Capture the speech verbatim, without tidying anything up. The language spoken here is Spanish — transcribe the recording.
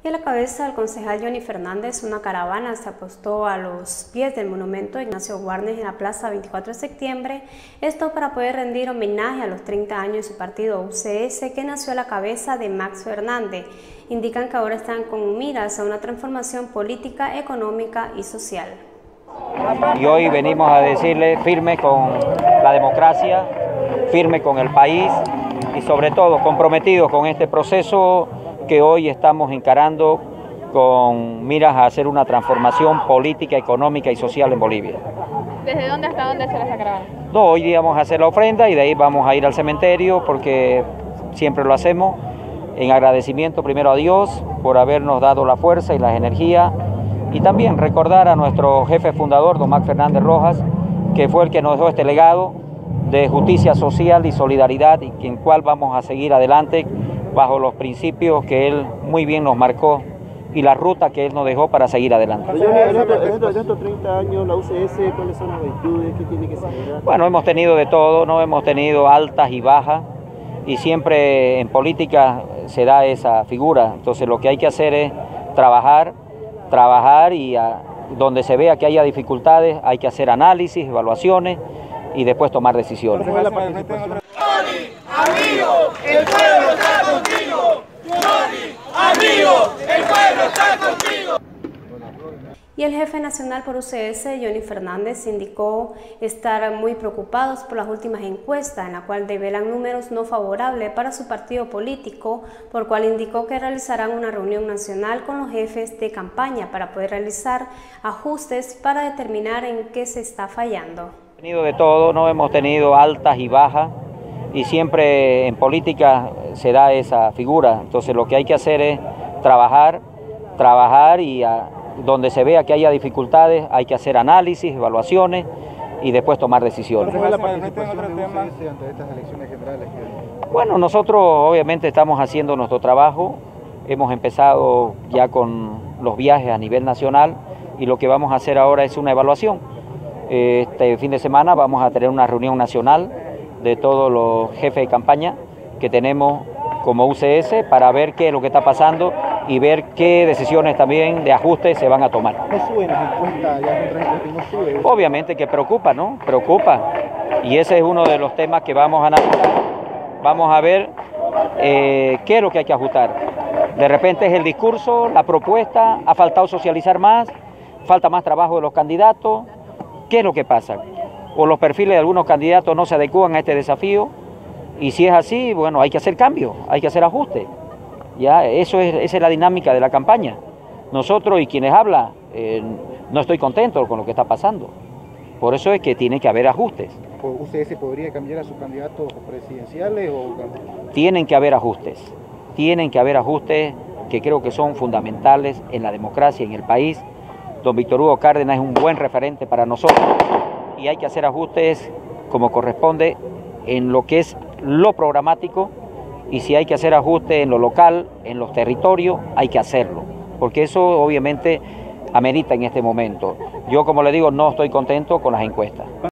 Y a la cabeza del concejal Johnny Fernández, una caravana se apostó a los pies del monumento Ignacio Guarnes en la plaza veinticuatro de septiembre, esto para poder rendir homenaje a los treinta años de su partido U C S que nació a la cabeza de Max Fernández. Indican que ahora están con miras a una transformación política, económica y social. Y hoy venimos a decirle firme con la democracia, firme con el país y sobre todo comprometidos con este proceso que hoy estamos encarando con miras a hacer una transformación política, económica y social en Bolivia. ¿Desde dónde hasta dónde será esa caravana? No, hoy día vamos a hacer la ofrenda y de ahí vamos a ir al cementerio porque siempre lo hacemos en agradecimiento primero a Dios por habernos dado la fuerza y las energías y también recordar a nuestro jefe fundador, don Max Fernández Rojas, que fue el que nos dejó este legado de justicia social y solidaridad y en cual vamos a seguir adelante bajo los principios que él muy bien nos marcó y la ruta que él nos dejó para seguir adelante. En estos treinta años, la U C S, ¿cuáles son las virtudes? ¿Qué tiene que ser? Bueno, hemos tenido de todo, ¿no? Hemos tenido altas y bajas y siempre en política se da esa figura. Entonces lo que hay que hacer es trabajar, trabajar y a, donde se vea que haya dificultades hay que hacer análisis, evaluaciones y después tomar decisiones. Johnny, amigo, el pueblo está contigo. Johnny, amigo, el pueblo está contigo. Y el jefe nacional por U C S, Johnny Fernández, indicó estar muy preocupados por las últimas encuestas, en la cual develan números no favorables para su partido político, por cual indicó que realizarán una reunión nacional con los jefes de campaña para poder realizar ajustes para determinar en qué se está fallando. Hemos tenido de todo, ¿no? Hemos tenido altas y bajas y siempre en política se da esa figura. Entonces lo que hay que hacer es trabajar, trabajar y a, donde se vea que haya dificultades hay que hacer análisis, evaluaciones y después tomar decisiones. ¿Cuál es la participación de U C S ante estas elecciones generales? Bueno, nosotros obviamente estamos haciendo nuestro trabajo, hemos empezado ya con los viajes a nivel nacional y lo que vamos a hacer ahora es una evaluación. Este fin de semana vamos a tener una reunión nacional de todos los jefes de campaña que tenemos como U C S para ver qué es lo que está pasando y ver qué decisiones también de ajuste se van a tomar. ¿No suben las encuestas? Ya contra encuestas y no sube. Obviamente que preocupa, ¿no? Preocupa. Y ese es uno de los temas que vamos a analizar. Vamos a ver eh, qué es lo que hay que ajustar. De repente es el discurso, la propuesta, ha faltado socializar más, falta más trabajo de los candidatos. ¿Qué es lo que pasa? O los perfiles de algunos candidatos no se adecúan a este desafío y si es así, bueno, hay que hacer cambios, hay que hacer ajustes. Ya, eso es, esa es la dinámica de la campaña. Nosotros y quienes hablan, eh, no estoy contento con lo que está pasando. Por eso es que tiene que haber ajustes. ¿U C S podría cambiar a sus candidatos presidenciales? O... Tienen que haber ajustes, tienen que haber ajustes que creo que son fundamentales en la democracia, en el país. Don Víctor Hugo Cárdenas es un buen referente para nosotros y hay que hacer ajustes como corresponde en lo que es lo programático y si hay que hacer ajustes en lo local, en los territorios, hay que hacerlo, porque eso obviamente amerita en este momento. Yo, como le digo, no estoy contento con las encuestas.